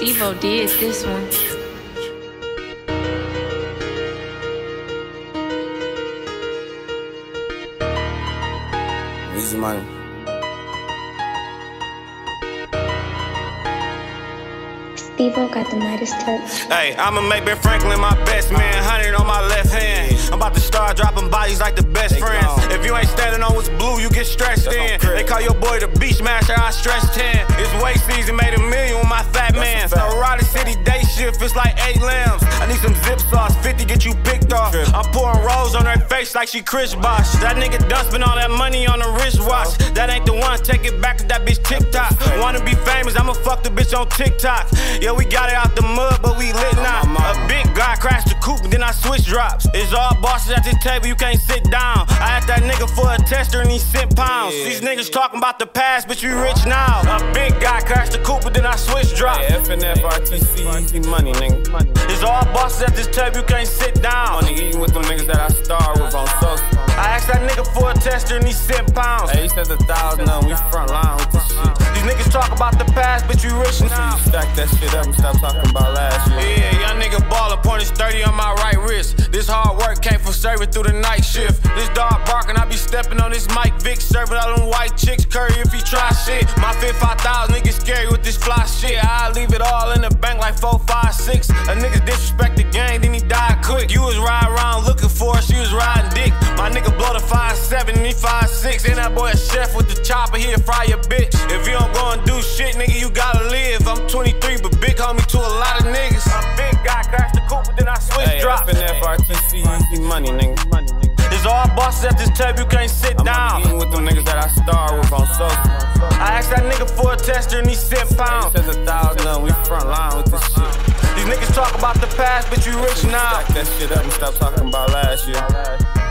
Steve-O did this one. Easy money. Steve-O got the Midas touch. Hey, I'ma make Ben Franklin my best man. 100 on my left hand. I'm about to start dropping bodies like the best friends. If you ain't standing on what's blue, you get stressed in. They call your boy the beach smasher, I stress 10. It's weight season, made $1 million with my fat man. Raleigh City day shift, it's like 8 lambs. I need some zip sauce, 50 get you picked off. I'm pouring rolls on her face like she Chris Bosh. That nigga done spend all that money on a wristwatch. That ain't the one, take it back to that bitch TikTok. Wanna be famous, I'ma fuck the bitch on TikTok. Yeah, we got it out the mud, but we lit now. A big guy crashed the coupe, then I switch drops. It's all bosses at this table, you can't sit down. I asked that nigga for a tester and he sent pounds. These niggas talking about the past, bitch, we rich now. A big guy crashed the coupe, then I switch drops. Yeah, FNF, RTC, easy money, nigga. It's all bosses at this table, you can't sit down. Money eating with them niggas that I star with on social. I asked that nigga for a tester and he sent pounds. Hey, he said 1,000 of them, we front line with this shit. These niggas talk about the past, bitch, we rich now. You stack that shit up and stop talking about last year. Yeah, young nigga ballin', pointers 30 on my right wrist. This hard work came from serving through the night shift. This dog barking, I be stepping on this Mike Vick, serving all them white chicks, curry if he try shit. My fit 5,000, niggas scary with this fly shit. I leave it all in the bank like 4, 5, 6. A nigga disrespect the game, then he died quick. You was riding around looking for her, she was riding dick. My nigga blow the 5'7", and he 5'6". And that boy a chef with the chopper, he'll fry your bitch. If you don't go and do shit, nigga, you gotta live. I'm 23, but big homie to a lot of niggas. I'm big guy, crashed the coupe, then I switch drops. FNF, RTC, easy money, nigga. It's all bosses at this table, you can't sit down. I'm eating with them niggas that I star with on social. I asked that nigga for a tester and he sent pounds. He said 1,000 of them, we front line with this shit. These niggas talk about the past, but you rich now. Stack that shit up and stop talking about last year.